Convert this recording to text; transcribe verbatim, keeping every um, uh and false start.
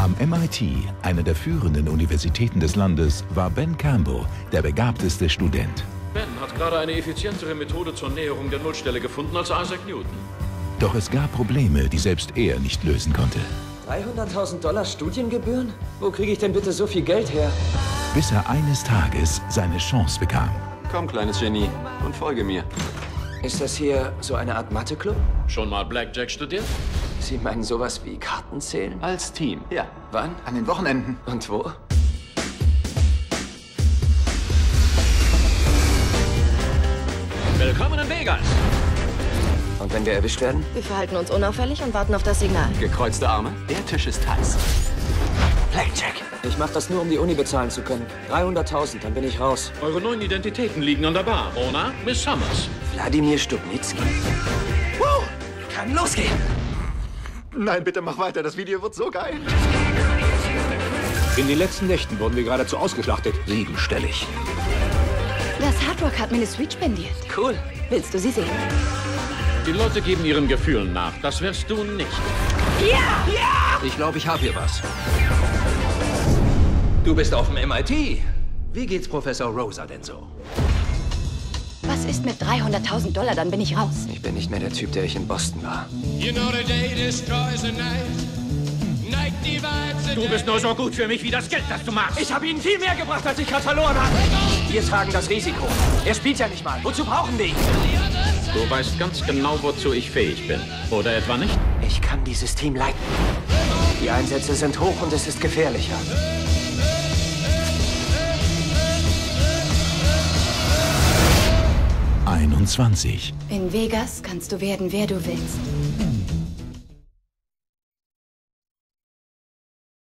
Am M I T, einer der führenden Universitäten des Landes, war Ben Campbell der begabteste Student. Ben hat gerade eine effizientere Methode zur Näherung der Nullstelle gefunden als Isaac Newton. Doch es gab Probleme, die selbst er nicht lösen konnte. dreihunderttausend Dollar Studiengebühren? Wo kriege ich denn bitte so viel Geld her? Bis er eines Tages seine Chance bekam. Komm, kleines Genie, und folge mir. Ist das hier so eine Art Mathe-Club? Schon mal Blackjack studiert? Sie meinen sowas wie Kartenzählen? Als Team, ja. Wann? An den Wochenenden. Und wo? Willkommen in Vegas! Und wenn wir erwischt werden? Wir verhalten uns unauffällig und warten auf das Signal. Gekreuzte Arme, der Tisch ist heiß. Blackjack. Ich mach das nur, um die Uni bezahlen zu können. dreihunderttausend, dann bin ich raus. Eure neuen Identitäten liegen an der Bar. Ona, Miss Summers. Wladimir Stupnitzki. Wow, kann losgehen. Nein, bitte mach weiter, das Video wird so geil. In den letzten Nächten wurden wir geradezu ausgeschlachtet. Siebenstellig. Das Hard Rock hat mir eine Suite spendiert. Cool. Willst du sie sehen? Die Leute geben ihren Gefühlen nach. Das wirst du nicht. Ja! Ja! Ich glaube, ich habe hier was. Du bist auf dem M I T. Wie geht's Professor Rosa denn so? Was ist mit dreihunderttausend Dollar? Dann bin ich raus. Ich bin nicht mehr der Typ, der ich in Boston war. You know the day destroys the night. Night divides the Du bist nur so gut für mich wie das Geld, das du machst. Ich habe Ihnen viel mehr gebracht, als ich gerade verloren habe. Wir tragen das Risiko. Er spielt ja nicht mal. Wozu brauchen wir ihn? Du weißt ganz genau, wozu ich fähig bin. Oder etwa nicht? Ich kann dieses Team leiten. Die Einsätze sind hoch und es ist gefährlicher. einundzwanzig. In Vegas kannst du werden, wer du willst.